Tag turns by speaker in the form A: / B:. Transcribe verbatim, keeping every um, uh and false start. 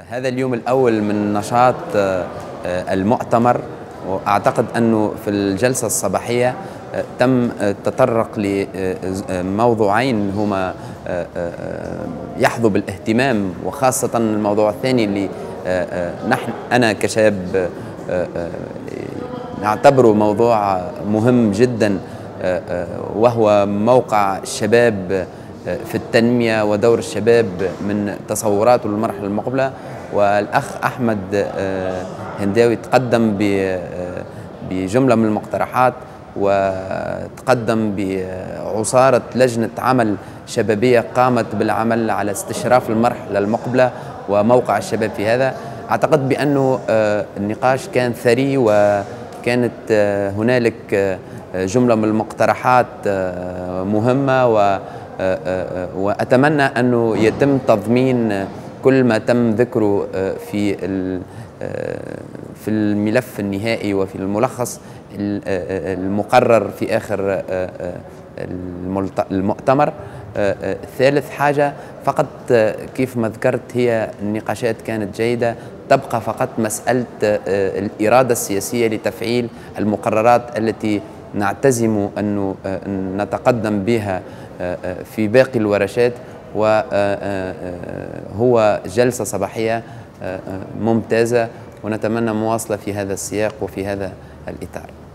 A: هذا اليوم الأول من نشاط المؤتمر، وأعتقد أنه في الجلسة الصباحية تم التطرق لموضوعين هما يحظوا بالاهتمام، وخاصة الموضوع الثاني اللي نحن أنا كشاب نعتبره موضوع مهم جدا، وهو موقع الشباب في التنمية ودور الشباب من تصوراته للمرحلة المقبلة. والأخ أحمد هنداوي تقدم بجملة من المقترحات، وتقدم بعصارة لجنة عمل شبابية قامت بالعمل على استشراف المرحلة المقبلة وموقع الشباب في هذا. أعتقد بأنه النقاش كان ثري، وكانت هنالك جملة من المقترحات مهمة، و وأتمنى أنه يتم تضمين كل ما تم ذكره في في الملف النهائي وفي الملخص المقرر في آخر المؤتمر. ثالث حاجة فقط، كيف ما ذكرت، هي النقاشات كانت جيدة، تبقى فقط مسألة الإرادة السياسية لتفعيل المقررات التي نعتزم أن نتقدم بها في باقي الورشات، وهو جلسة صباحية ممتازة، ونتمنى مواصلة في هذا السياق وفي هذا الإطار.